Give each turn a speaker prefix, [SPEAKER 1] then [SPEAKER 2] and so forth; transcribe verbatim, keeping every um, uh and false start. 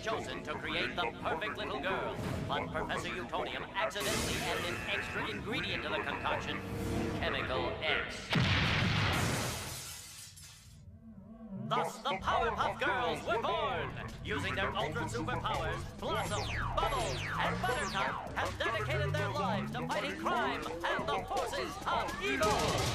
[SPEAKER 1] chosen to create the perfect little girl. But Professor Utonium accidentally added an extra ingredient to the concoction, Chemical X. Thus, the Powerpuff Girls were born! Using their ultra superpowers, Blossom, Bubbles, and Buttercup have dedicated their lives to fighting crime and the forces of evil!